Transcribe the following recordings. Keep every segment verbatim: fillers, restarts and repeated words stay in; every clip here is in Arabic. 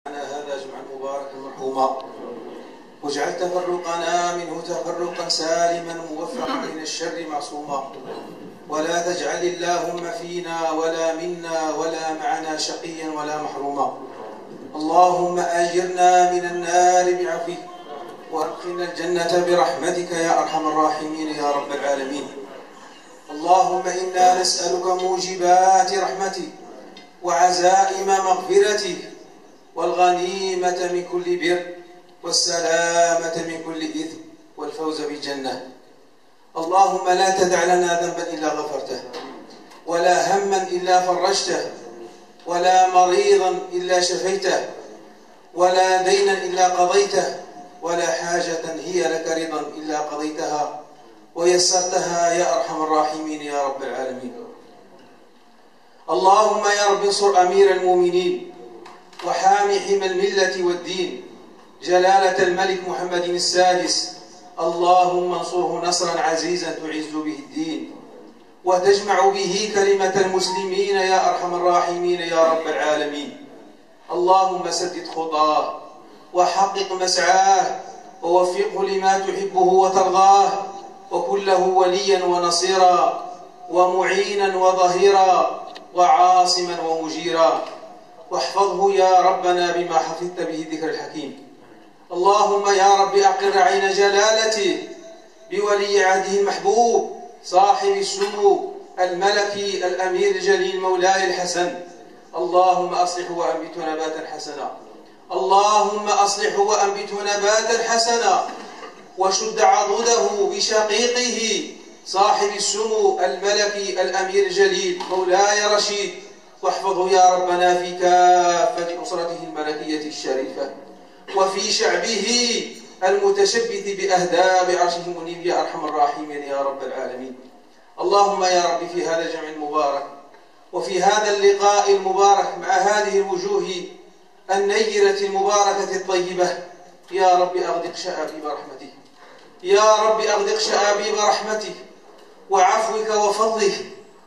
هذا جمعا مباركا مرحوما، واجعل تفرقنا منه تفرقا سالما موفقا من الشر معصوما، ولا تجعل اللهم فينا ولا منا ولا معنا شقيا ولا محروما. اللهم أجرنا من النار بعفوك، وادخلنا الجنة برحمتك يا أرحم الراحمين يا رب العالمين. اللهم إنا نسألك موجبات رحمتك وعزائم مغفرتك والغنيمة من كل بر والسلامة من كل إثم والفوز بالجنة. اللهم لا تدع لنا ذنبا إلا غفرته، ولا هما إلا فرجته، ولا مريضا إلا شفيته، ولا دينا إلا قضيته، ولا حاجة هي لك رضا إلا قضيتها ويسرتها يا أرحم الراحمين يا رب العالمين. اللهم يا رب انصر أمير المؤمنين وحامي حمى الملة والدين جلالة الملك محمد السادس. اللهم انصره نصرا عزيزا تعز به الدين وتجمع به كلمة المسلمين يا أرحم الراحمين يا رب العالمين. اللهم سدد خطاه وحقق مسعاه ووفقه لما تحبه وترضاه، وكن له وليا ونصيرا ومعينا وظهيرا وعاصما ومجيرا، واحفظه يا ربنا بما حفظت به الذكر الحكيم. اللهم يا رب أقر عين جلالته بولي عهده المحبوب صاحب السمو الملكي الأمير الجليل مولاي الحسن. اللهم أصلح وأنبته نباتا حسنا، اللهم أصلح وأنبته نباتا حسنا، وشد عضده بشقيقه صاحب السمو الملكي الأمير الجليل مولاي رشيد، واحفظه يا ربنا في كافة أسرته الملكية الشريفة وفي شعبه المتشبث بأهداب عرشه المنيب يا أرحم الراحمين يا رب العالمين. اللهم يا رب في هذا الجمع المبارك وفي هذا اللقاء المبارك مع هذه الوجوه النيرة المباركة الطيبة، يا رب أغدق شآبيب رحمتك، يا رب أغدق شآبيب رحمتك وعفوك وفضلك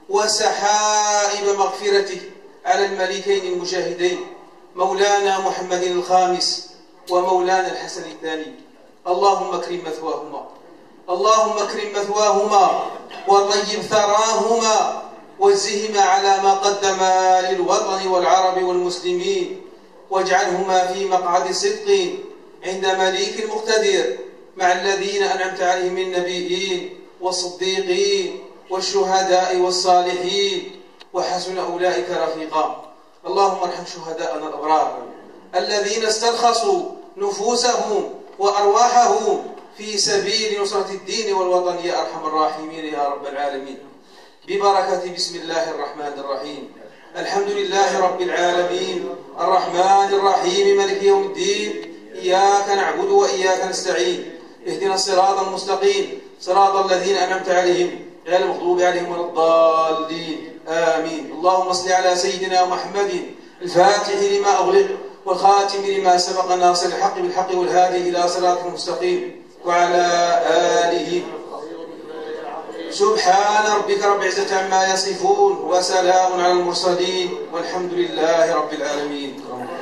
وسحائب مغفرتك على الملكين المجاهدين مولانا محمد الخامس ومولانا الحسن الثاني. اللهم اكرم مثواهما، اللهم اكرم مثواهما وطيب ثراهما واجزهما على ما قدما للوطن والعرب والمسلمين، واجعلهما في مقعد صدق عند مليك مقتدر مع الذين أنعمت عليهم من النبيين والصديقين والشهداء والصالحين وحسن أولئك رفيقا. اللهم ارحم شهداءنا الأبرار الذين استرخصوا نفوسهم وأرواحهم في سبيل نصرة الدين والوطن يا أرحم الراحمين يا رب العالمين. ببركة بسم الله الرحمن الرحيم. الحمد لله رب العالمين الرحمن الرحيم مالك يوم الدين، إياك نعبد وإياك نستعين، اهدنا الصراط المستقيم صراط الذين أنعمت عليهم غير المغضوب عليهم ولا الضالين آمين. اللهم صل على سيدنا محمد الفاتح لما أغلق والخاتم لما سبق ناصر الحق بالحق والهادي إلى صراطك المستقيم وعلى آله. سبحان ربك رب العزة عما يصفون وسلام على المرسلين والحمد لله رب العالمين.